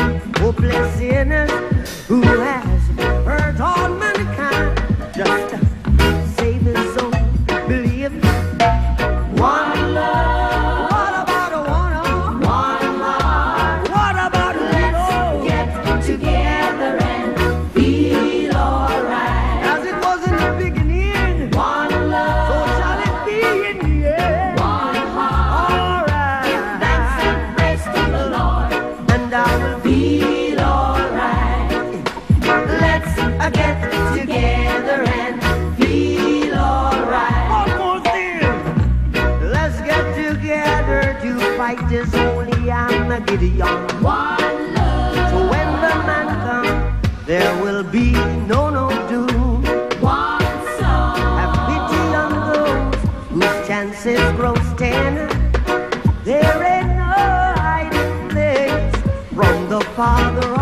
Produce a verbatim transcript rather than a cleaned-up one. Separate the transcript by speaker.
Speaker 1: hopeless sinners who has hurt all mankind. Just save his soul, believe one love. What about a one arm? One heart. What about a little? Get together and feel alright. As it was in the beginning, one love. So shall it be in the end. One heart. Alright. Give thanks and praise to the Lord, and I will feel alright. Let's uh, get together and feel alright. One more thing. Let's get together to fight this holy Armageddon. One love. So when the man comes, there will be no no doom. One song. Have pity on those whose chances grow ten. There ain't no hiding place from the Father